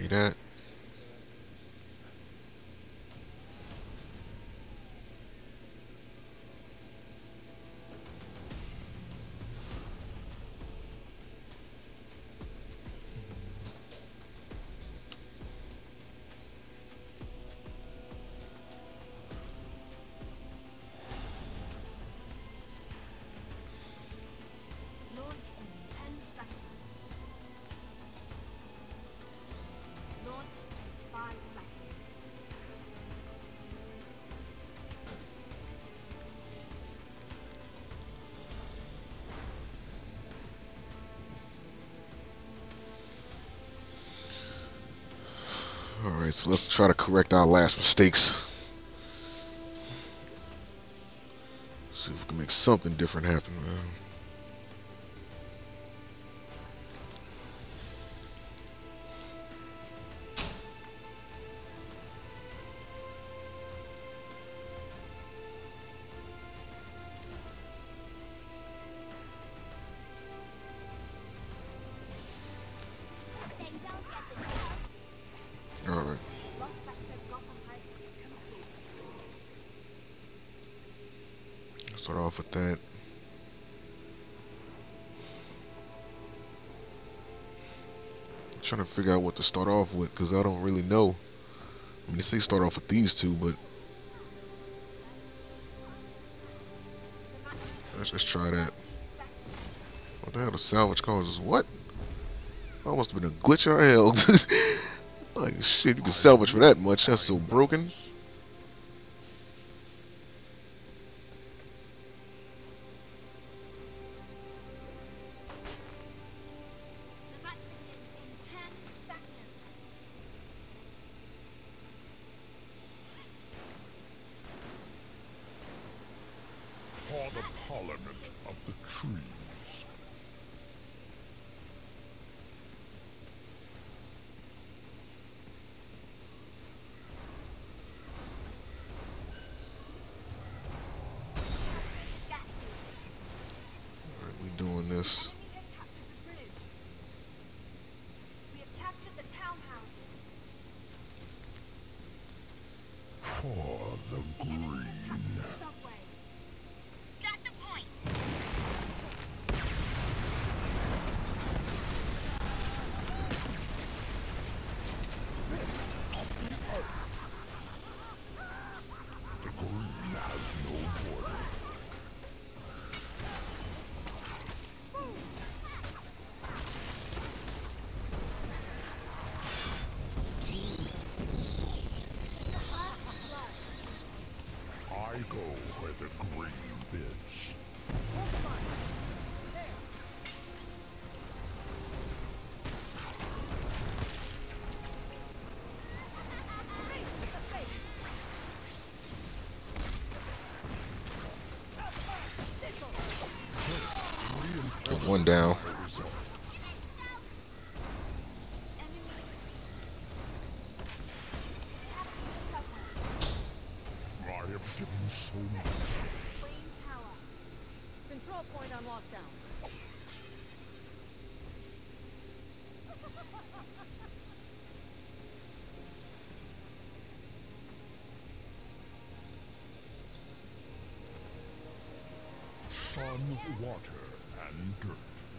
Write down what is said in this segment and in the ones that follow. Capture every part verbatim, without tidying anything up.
that. Launch in ten seconds. Launch in five seconds. Alright, so let's try to correct our last mistakes. See if we can make something different happen, man. They don't get the job. Alright. Lost sector Gotham Heights complete. Start off with that. I'm trying to figure out what to start off with because I don't really know. I mean, they say start off with these two, but let's just try that. What the hell? The salvage causes what? That must have been a glitch or hell. Like shit, you can salvage for that much. That's so broken. The match begins in ten seconds. For the parliament of the trees. Alright, we doing this. Enemy has captured the bridge. We have captured the townhouse. For the The enemy green. has captured the subway. Got the point. The green has no border. I go where the green bids. Got one down. I have given so much. Wayne Tower. Control point on lockdown. Sun, water, and dirt.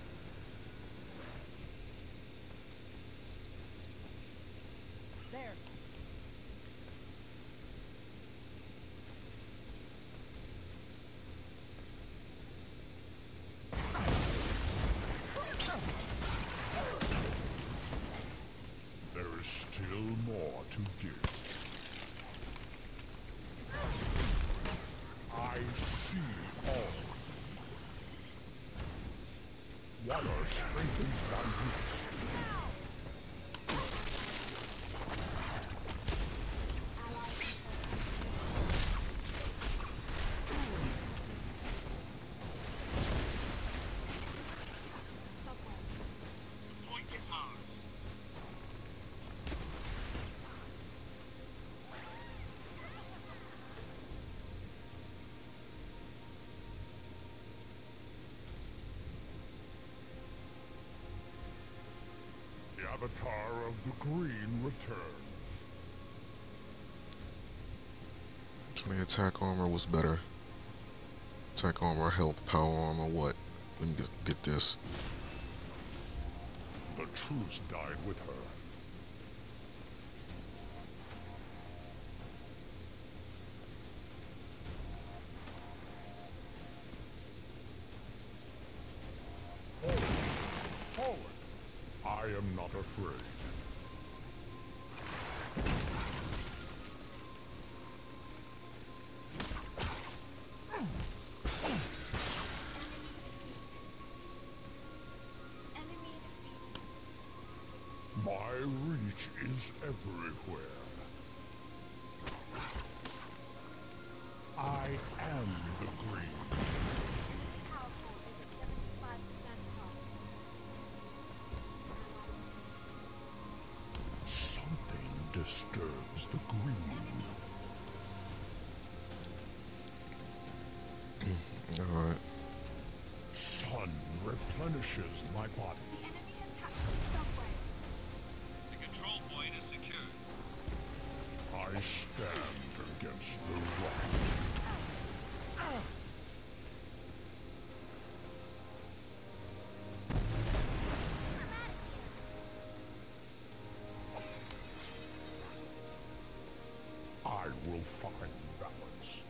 There. There is still more to give. I see all. Water strengthens thy roots. Avatar of the Green returns. twenty attack armor was better. Attack armor, health, power armor, what? Let me get, get this. The truce died with her. Forward! Forward! I am not afraid. Enemy defeated. My reach is everywhere. I am the green. Powerful is a seventy-five percent power. Something disturbs the green. Alright. Sun replenishes my body. The enemy has captured the subway. The control point is secured. I stand against the rock. I will find balance.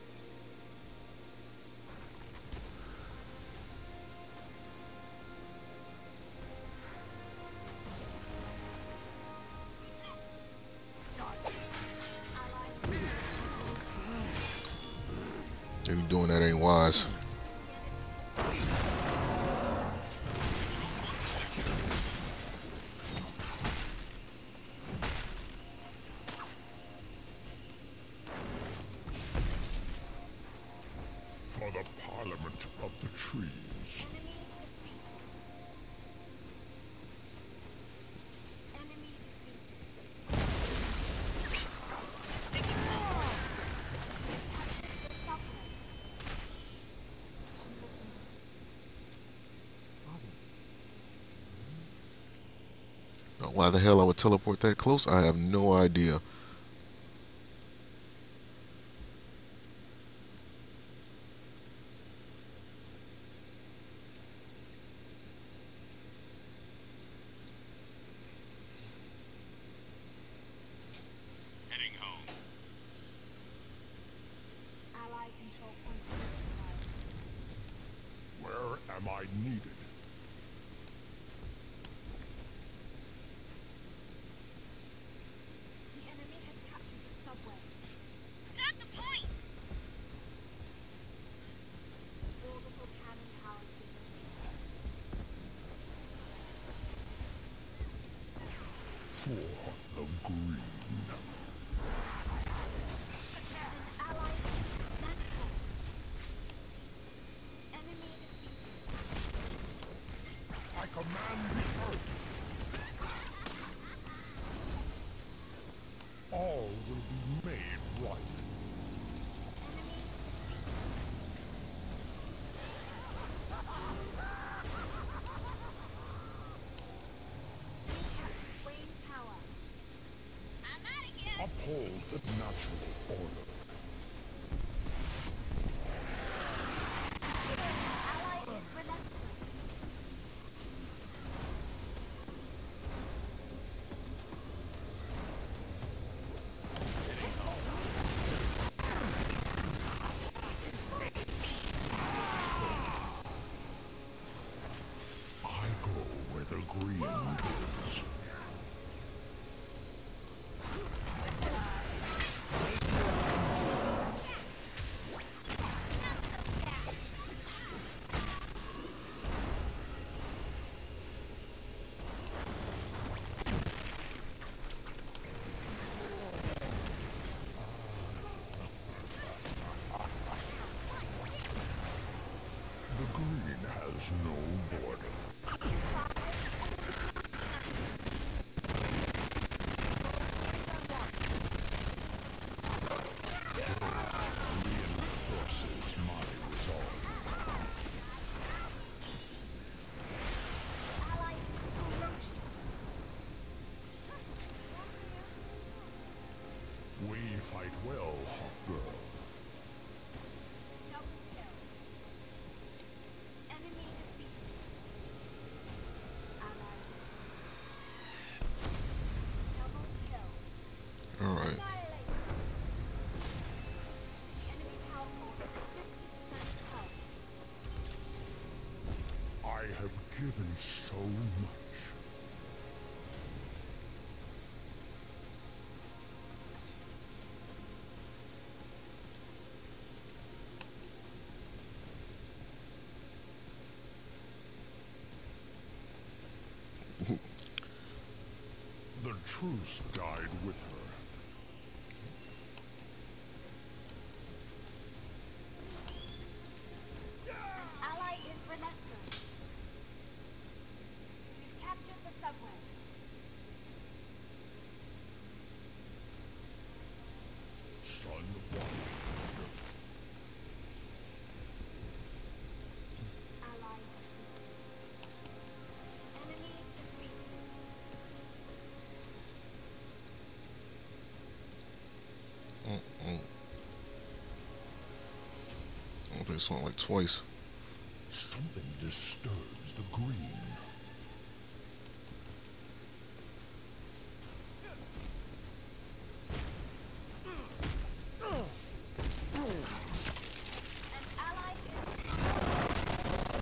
You doing that ain't wise. For the Parliament of the Trees. Enemy defeated. Enemy defeated. The subway. Now, why the hell I would teleport that close, I have no idea. Heading home. Ally control point neutralized. Where am I needed? The enemy has captured the subway. Not the point! Orbital cannon power signal. For the green. An ally defeated. Net force. Enemy defeated. I command the earth. All will be made right. Enemy defeated. Captured Wayne Tower. I'm out again! Uphold the natural order. Ally is relentless. I go where the green goes. The green has no border. Reinforces my resolve. Ally is ferocious. given so much. The truce died with her. Ally is relentless. We've captured the subway. Son of one. Ally defeated. Enemy defeated. Mm-mm. I think it's like twice. Something disturbs the green. An ally is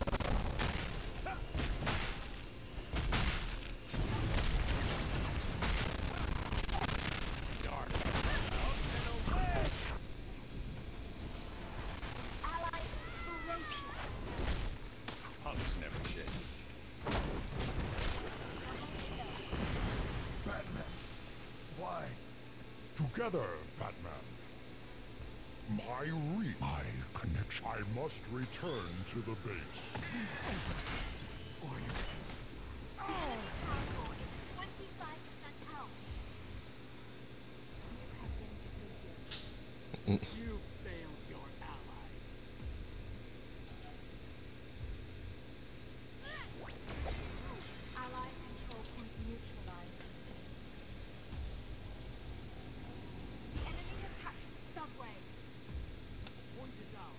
ally is ferocious. Punks never did. Batman. Why? Together, Batman. My re my connection. I must return to the base. Cargo is at twenty-five percent health. You have been defeated. You failed your allies. Ally control point neutralized. The enemy has captured the subway. Point is ours.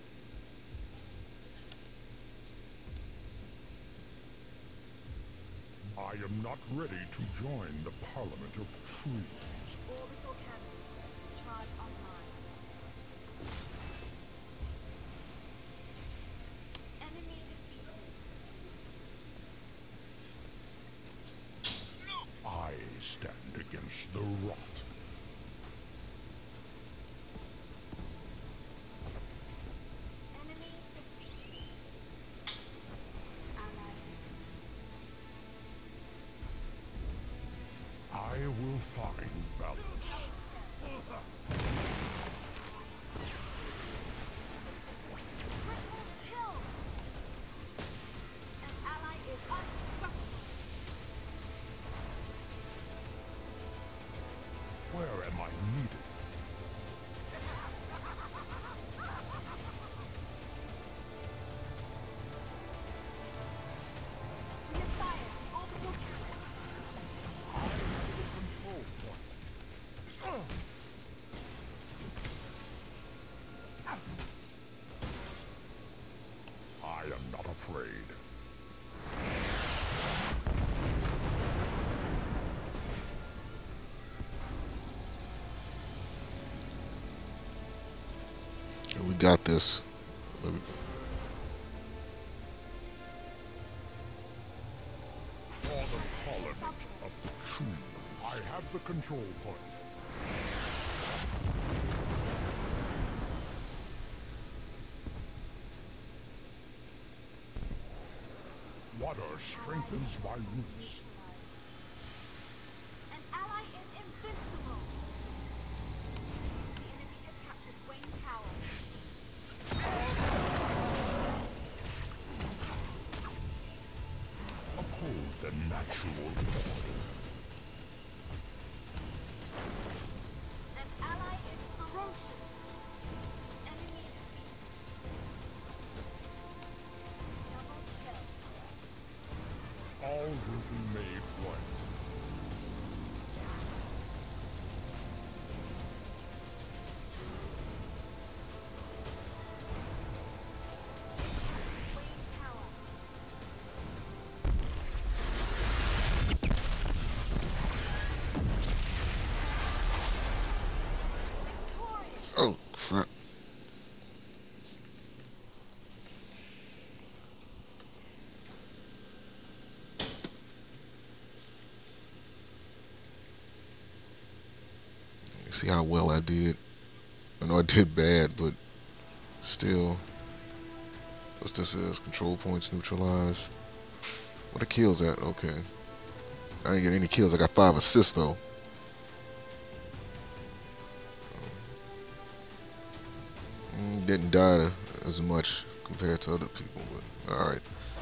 I am not ready to join the Parliament of Trees. Orbital cannon. Charge online. Enemy defeated. I stand against the rot. Enemy defeated. Ally defeated. I will find balance. Triple kill! An ally is unstoppable. Where am I needed? We have fired the orbital cannon. Control point. I am not afraid. We got this. Let me- For the Parliament of Trees. I have the control point. Water strengthens my roots. An ally is invincible. The enemy has captured Wayne Tower. Uphold the natural order. An ally is ferocious. Enemy defeated. Double kill. All will be made right. Wayne Tower. Victorious. Oh, crap. See how well I did. I know I did bad, but still. What's this is? Control points neutralized. What the kills at? Okay. I didn't get any kills. I got five assists though. Mm, didn't die as much compared to other people, but alright.